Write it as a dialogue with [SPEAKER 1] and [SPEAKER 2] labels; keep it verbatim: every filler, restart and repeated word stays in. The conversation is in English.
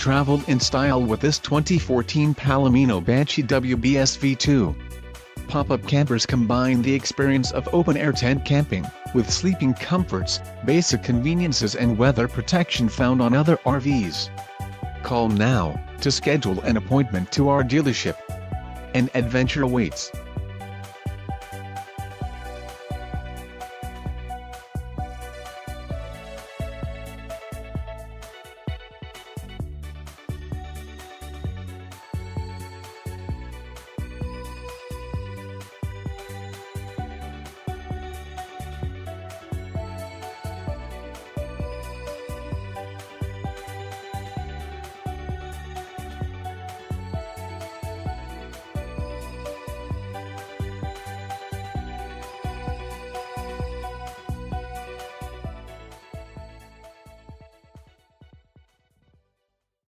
[SPEAKER 1] travel in style with this twenty fourteen Palomino Banshee W B S V two. Pop-up campers combine the experience of open-air tent camping, with sleeping comforts, basic conveniences and weather protection found on other R Vs. Call now, to schedule an appointment to our dealership. An adventure awaits.